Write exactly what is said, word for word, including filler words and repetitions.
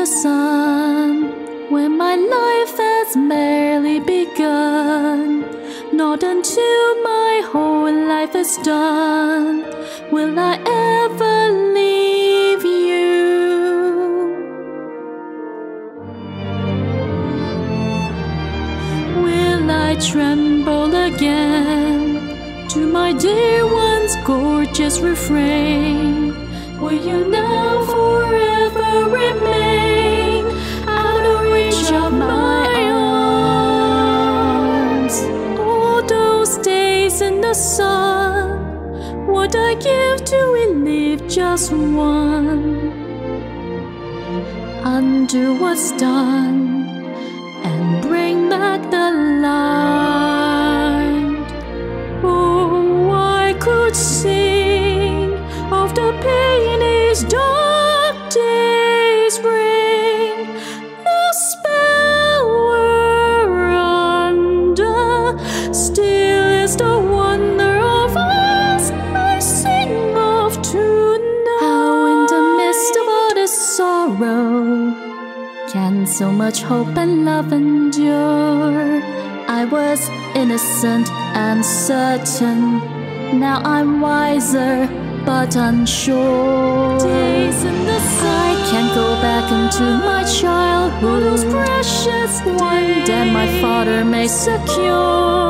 the sun, when my life has barely begun. Not until my whole life is done will I ever leave you. Will I tremble again to my dear one's gorgeous refrain? Will you now forever remain out of reach of my arms? All those days in the sun, would I give to relieve just one? Undo what's done and bring back the light. Oh, I could sing of the pain these dark days bring. The spell we're under still is the wonder of us I sing of tonight. How in the midst of all this sorrow can so much hope and love endure? I was innocent and certain, now I'm wiser but unsure. Days in the sun, I can't go back into my childhood. Those precious days, one day my father may secure.